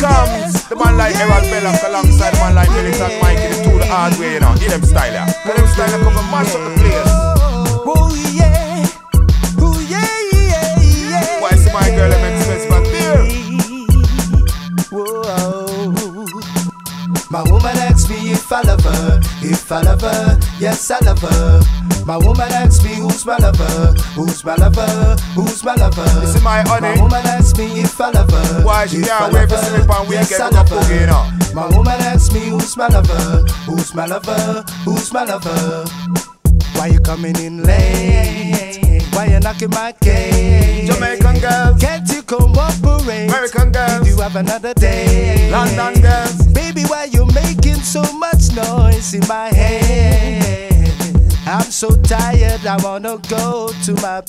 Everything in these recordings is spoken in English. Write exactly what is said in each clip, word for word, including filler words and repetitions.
Drums, the man like Errol, Bellot alongside the man like Militant, Mike, the two the hard way, you know. Hear them style, yeah. Hear them style, come and mash up the place. Oh yeah, oh yeah, yeah, yeah. Why see my girl, I make sense back there? Whoa. My woman asks me if I love her, if I love her, yes I love her. My woman asks me who's my lover, who's my lover, who's my lover. This is my honey. My woman asks me if I love her. Why she can't wait for sleep and we yes, get I up love boogie, her. you know. My woman asks me who's my lover, who's my lover, who's my lover. Why you coming in late? Why you knocking my gate? Jamaican girls, can't you cooperate? American girls, Did you have another day? London girls, baby, why you making so much noise in my head? I'm so tired, I wanna go to my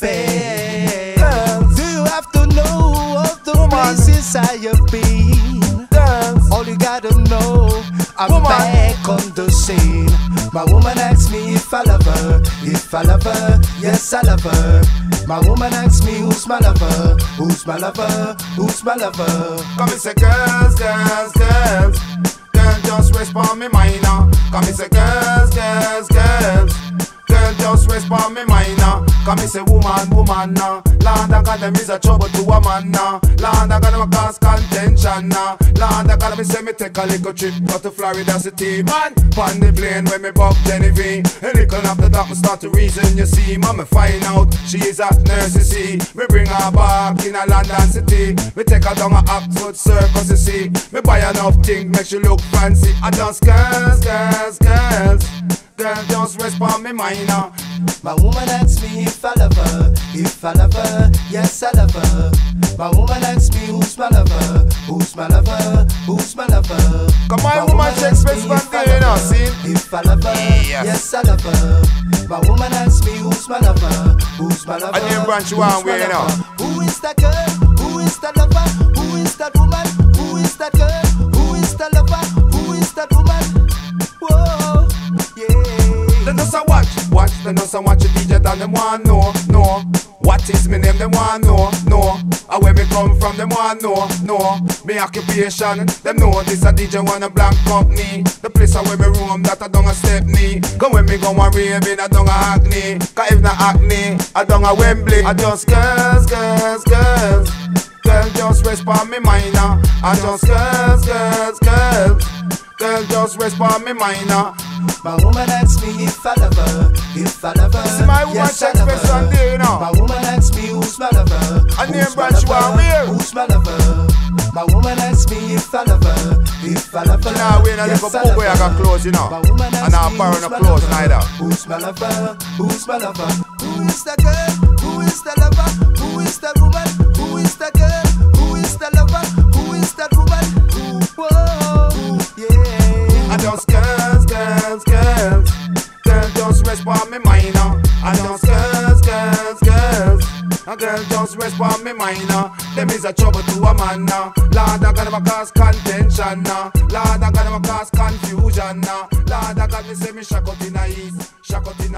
bed. girls, Do you have to know all the Woman. places I have been? girls, All you gotta know, I'm Woman. back on the scene. My woman asks me if I love her, if I love her, yes I love her. My woman asks me who's my lover, who's my lover, who's my lover. come and say girls, girls, girls. Girl, just respond me minor. Come and say girls, girls, girls. Girl, just respond me minor. Come and say woman, woman now. Lord, I got them is a trouble to a man now. Lord, I got them a cause contention now. Lord, I got them say me take a little trip out to Florida City. Man, on the plane when me buck Genevieve. A little after that me start to reason, you see. Mama find out she is at Nurse, see. Me bring her back in a London city. Me take her down a Oxford Circus, you see. Me buy enough things, make she look fancy. I just girls, girls, girls. Girl, just respond me minor. My woman asks me if I love her, if I love her, yes I love her. My woman asks me who's my lover, who's my lover, who's my lover. Come on, woman, check space from there, you know, see? If I love her, Yes. yes I love her. My woman asks me who's my lover, who's my lover. I didn't branch you one way, you know. Who is that girl? Who is that lover? Who is that woman? Who is that girl? Who is that lover? Who is that woman? Whoa, yeah. They just a watch, watch, they just a watch the D J and them want know, know. What is me name, them want know, know. And where me come from, them want know, know. Me occupation, them know this a D J want a blank company. The place where me roam, that I don't a Stepney. Go when me go and rave in, I don't a Hackney. Cause if not Hackney, I don't a Wembley. I just girls, girls, girls. Girl, just respond me minor. I just girls, girls, girls. Girl, just respond me minor. My woman asks me if I love her, if I love her. See my woman yes, check I love space her. on there, you know. My woman asks me who's my lover, I who's name my branch you are lover, weird. who's my lover. My woman asks me if I love her, if I love her. Now we in a yes, little I pub love where I her. got clothes, you know. My woman asks And I'm me borrowing who's no my clothes lover, neither. who's my lover, who's my lover. Who is that girl? Who is that lover? Who is that woman? Who is that girl? Who is that lover? Who is that woman? Whoa, yeah. I just girls, girls, girls. Girl, just respond me minor. I just girls, girls, girls. A girl just respond me minor. Them is a trouble to a man now. Lord, I got them a cause contention now. Lord, I got them a cause confusion now. Lord, I got me say me shock out in the east, shock out in